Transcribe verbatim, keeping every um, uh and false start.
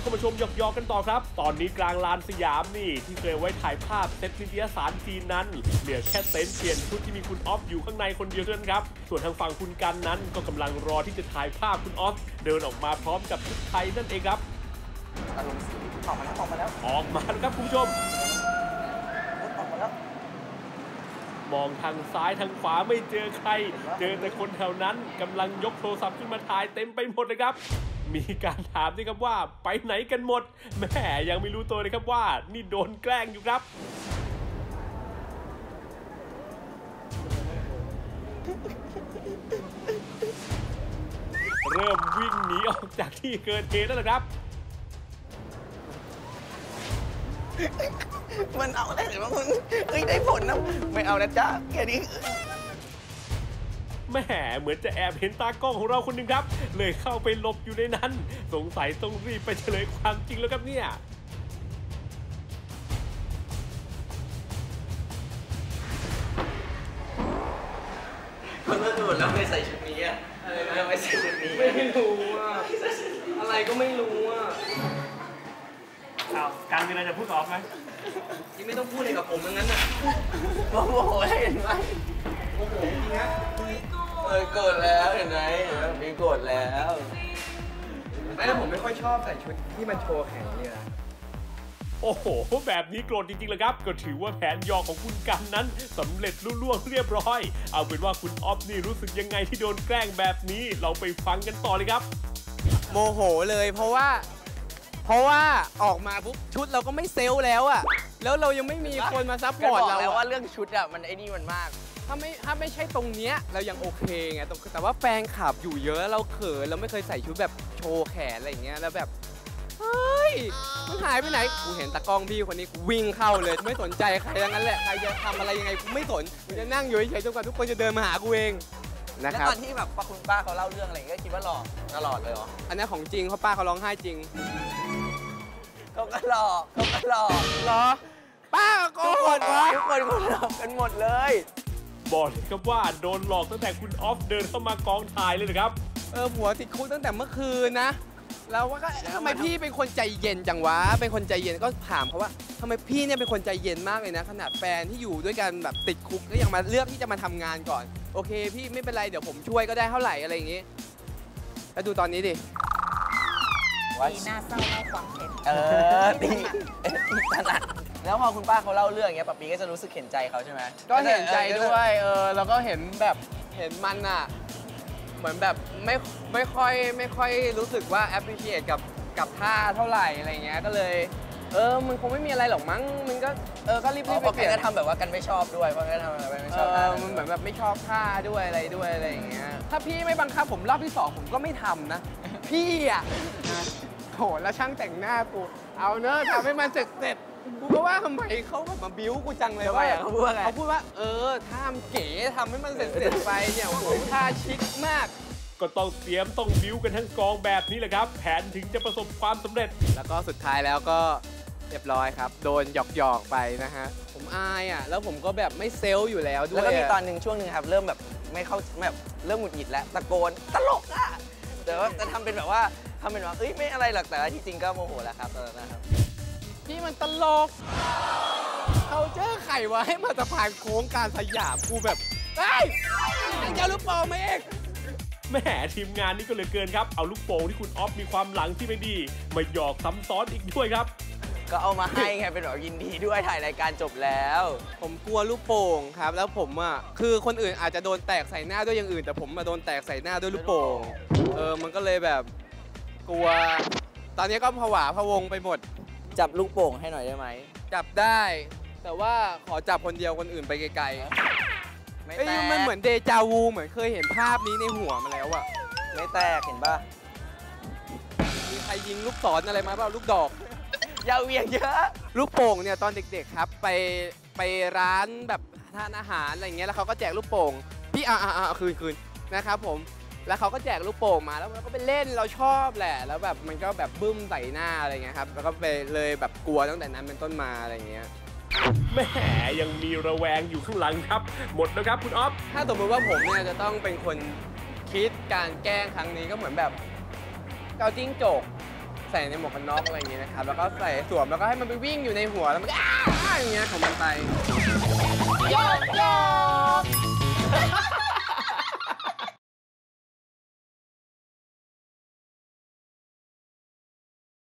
เข้ามาชมหยอกๆกันต่อครับตอนนี้กลางลานสยามนี่ที่เคยไว้ถ่ายภาพเซตนิตยสารจีนนั้นเหลือแค่เต็นท์เปลี่ยนชุดที่มีคุณออฟอยู่ข้างในคนเดียวเท่านั้นครับส่วนทางฝั่งคุณกันนั้นก็กำลังรอที่จะถ่ายภาพคุณออฟเดินออกมาพร้อมกับชุดไทยนั่นเองครับอารมณ์สีออกมาแล้วออกมาแล้วออกมาแล้วครับคุณผู้ชมออกมาแล้วมองทางซ้ายทางขวาไม่เจอใครเจอแต่คนแถวนั้นกำลังยกโทรศัพท์ขึ้นมาถ่ายเต็มไปหมดเลยครับมีการถามด้วยครับว่าไปไหนกันหมดแม่ยังไม่รู้ตัวเลยครับว่านี่โดนแกล้งอยู่ครับเริ่มวิ่งหนีออกจากที่เกิดเหตุแล้วนะครับมันเอาอะไรหรือว่ามึงเฮ้ยได้ผลนะไม่เอานะจ๊ะแค่นี้แม่เหมือนจะแอบเห็นตากล้องของเราคนหนึ่งครับเลยเข้าไปหลบอยู่ในนั้นสงสัยต้องรีบไปเฉลยความจริงแล้วครับเนี่ยคนละดูดแล้วไม่ใส่ชุดนี้อ่ะแล้วไม่ใส่ชุดนี้ไม่รู้อ่ะอะไรก็ไม่รู้อ่ะเอาการมีอะไรจะพูดต่อไหมที่ไม่ต้องพูดเลยกับผมอย่างนั้นน่ะโมโหเห็นไหมโมโหจริงนะเออโกรธแล้วเห็นไหมมีโกรธแล้วไม่แล้วผมไม่ค่อยชอบใส่ชุดที่มันโชว์แขนเนี่ยโอ้โหแบบนี้โกรธจริงๆเลยครับก็ถือว่าแผนหยอกของคุณกันนั้นสำเร็จลุล่วงเรียบร้อยเอาเป็นว่าคุณออฟนี่รู้สึกยังไงที่โดนแกล้งแบบนี้เราไปฟังกันต่อเลยครับโมโหเลยเพราะว่าเพราะว่าออกมาปุ๊บชุดเราก็ไม่เซลล์แล้วอะแล้วเรายังไม่มีคนมาซัพพอร์ตเราแล้วว่าเรื่องชุดอะมันไอ้นี่มันมากถ้าไม่ถ้าไม่ใช่ตรงเนี้ยเรายังโอเคไงแต่ว่าแฟนคลับอยู่เยอะเราเขินเราไม่เคยใส่ชุดแบบโชว์แขนอะไรอย่างเงี้ยแล้วแบบเฮ้ยมันหายไปไหนกูเห็นตากล้องพี่คนนี้กูวิ่งเข้าเลยไม่สนใจใครทั้งนั้นแหละใครจะทำอะไรยังไงกูไม่สนกูจะนั่งอยู่เฉยๆจนกว่าทุกคนจะเดินมาหากูเองนะครับแล้วตอนที่แบบป้าคุณป้าเขาเล่าเรื่องอะไรก็คิดว่าหลอกตลอดเลยเหรออันนี้ของจริงเขาป้าเขาร้องไห้จริงเขาก็หลอกเขาก็หลอกเหรอป้าโกหกวะทุกคนก็หลอกกันหมดเลยบอกเลยครับว่าโดนหลอกตั้งแต่คุณออฟเดินเข้ามากองถ่ายเลยนะครับเออผัวติดคุกตั้งแต่เมื่อคืนนะแล้วว่าก็ทำไมพี่เป็นคนใจเย็นจังวะเป็นคนใจเย็นก็ถามเขาว่าทำไมพี่เนี่ยเป็นคนใจเย็นมากเลยนะขนาดแฟนที่อยู่ด้วยกันแบบติดคุกก็ยังมาเลือกที่จะมาทำงานก่อนโอเคพี่ไม่เป็นไรเดี๋ยวผมช่วยก็ได้เท่าไหร่อะไรอย่างงี้แล้วดูตอนนี้ดิตีหน้าเศร้าเล่าความเท็จเออตีตีถนัดแล้วพอคุณป้าเขาเล่าเรื่องอย่างเงี้ยป๊าปีก็จะรู้สึกเห็นใจเขาใช่ไหมก็เห็นใจด้วยเออแล้วก็เห็นแบบเห็นมันอ่ะเหมือนแบบไม่ไม่ค่อยไม่ค่อยรู้สึกว่า appreciate กับกับท่าเท่าไหร่อะไรเงี้ยก็เลยเออมันคงไม่มีอะไรหรอกมั้งมันก็เออก็รีบๆไปเปลี่ยนก็ทำแบบว่ากันไม่ชอบด้วยเพราะก็ทำแบบไม่ชอบท่ามันเหมือนแบบไม่ชอบท่าด้วยอะไรด้วยอะไรอย่างเงี้ยถ้าพี่ไม่บังคับผมรอบที่สองผมก็ไม่ทำนะพี่อ่ะโหแล้วช่างแต่งหน้ากูเอาเนอะทำให้มันเสร็จเสร็จกูก็ว่าทำไมเขาแบบมาบิ้วกูจังเลยว่าเขาพูดว่าไงเขาพูดว่าเออท่าเก๋ทำให้มันเสร็จเสร็จไปเนี่ยโอ้โหท่าชิคมากก็ต้องเตรียมต้องบิ้วกันทั้งกองแบบนี้แหละครับแผนถึงจะประสบความสำเร็จแล้วก็สุดท้ายแล้วก็เรียบร้อยครับโดนหยอกๆไปนะฮะผมอายอ่ะแล้วผมก็แบบไม่เซลล์อยู่แล้วด้วยแล้วก็มีตอนหนึ่งช่วงหนึ่งครับเริ่มแบบไม่เข้าแบบเริ่มหงุดหงิดแล้วตะโกนตลกอ่ะแต่ว่าจะทำเป็นแบบว่าทำเป็นว่าเอ้ยไม่อะไรหรอกแต่ที่จริงก็โมโหแล้วครับตอนนั้นนะครับพี่มันตลกเขาเจอไข่ไว้มาสะพานโค้งการสยามกูแบบเฮ้ยเจ้าลูกโป่งมาเองแม่ทีมงานนี่ก็เหลือเกินครับเอาลูกโป่งที่คุณออฟมีความหลังที่ไม่ดีมาหยอกซ้ำซ้อนอีกด้วยครับก็เอามาให้ไงเป็นแบบยินดีด้วยถ่ายรายการจบแล้วผมกลัวลูกโป่งครับแล้วผมอ่ะคือคนอื่นอาจจะโดนแตกใส่หน้าด้วยอย่างอื่นแต่ผมมาโดนแตกใส่หน้าด้วยลูกโป่งเออมันก็เลยแบบกลัวตอนนี้ก็ผวาพะวงไปหมดจับลูกโป่งให้หน่อยได้ไหมจับได้แต่ว่าขอจับคนเดียวคนอื่นไปไกลๆไม่แตกมันเหมือนเดจาวูเหมือนเคยเห็นภาพนี้ในหัวมาแล้วอะไม่แตกเห็นป่ะมีใครยิงลูกศรอะไรมาเปล่าลูกดอกยาวเวียงเยอะลูกโป่งเนี่ยตอนเด็กๆครับไปไปร้านแบบทานอาหารอะไรเงี้ยแล้วเขาก็แจกลูกโป่งพี่อ่าอ่าคืนคืนนะครับผมแล้วเขาก็แจกลูกโป่งมาแล้วเราก็ไปเล่นเราชอบแหละแล้วแบบมันก็แบบบึ้มใส่หน้าอะไรเงี้ยครับแล้วก็ไปเลยแบบกลัวตั้งแต่นั้นเป็นต้นมาอะไรเงี้ยแม่ยังมีระแวงอยู่ข้างหลังครับหมดแล้วครับคุณออฟถ้าสมมติว่าผมเนี่ยจะต้องเป็นคนคิดการแกล้งครั้งนี้ก็เหมือนแบบเกาจิ้งจกใส่ในหมวกกันน็อกอะไรอย่างเงี้ยนะครับแล้วก็ใส่สวมแล้วก็ให้มันไปวิ่งอยู่ในหัวแล้วมันก็อ้าอย่างเงี้ยของมันไปโยกโยก